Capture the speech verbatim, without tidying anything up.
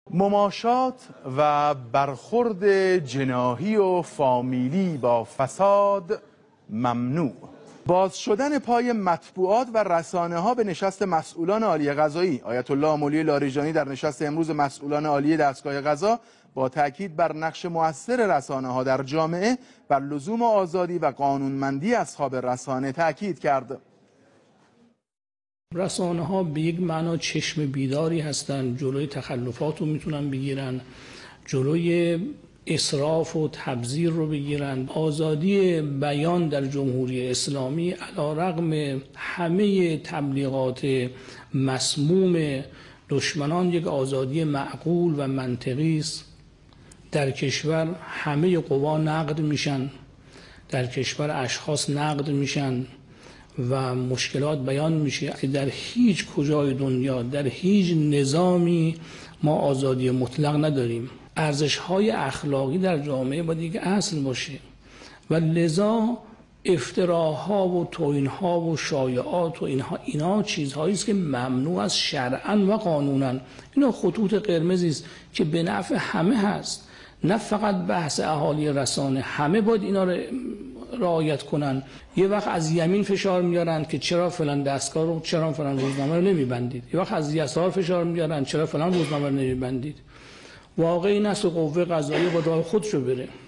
مماشات و برخورد جناحی و فامیلی با فساد ممنوع. باز شدن پای مطبوعات و رسانه ها به نشست مسئولان عالی قضایی. آیت الله مولی لاریجانی در نشست امروز مسئولان عالی دستگاه قضا با تاکید بر نقش مؤثر رسانه ها در جامعه بر لزوم آزادی و قانونمندی اصحاب رسانه تاکید کرد. رسانه ها به یک معنا چشم بیداری هستند، جلوی تخلفات رو میتونن بگیرن، جلوی اسراف و تبذیر رو بگیرن. آزادی بیان در جمهوری اسلامی علیرغم همه تبلیغات مسموم دشمنان یک آزادی معقول و منطقی است. در کشور همه قوا نقد میشن، در کشور اشخاص نقد میشن و مشکلات بیان میشه. در هیچ کجای دنیا، در هیچ نظامی ما آزادی مطلق نداریم. ارزش‌های اخلاقی در جامعه باید یک اصل باشه و لذا افتراها و توهین‌ها و شایعات و اینها اینا چیزهایی است که ممنوع است شرعاً و قانوناً. اینا خطوط قرمزی است که به نفع همه هست، نه فقط بحث اهالی رسانه. همه باید اینا رو رعایت کنن. یه وقت از یمین فشار میارن که چرا فلان دستگاه رو، چرا فلان روزنامه رو نمیبندید. یه وقت از یسار فشار میارن چرا فلان روزنامه رو نمیبندید. واقعی این است که قوه قضاییه با راه خودش رو بره.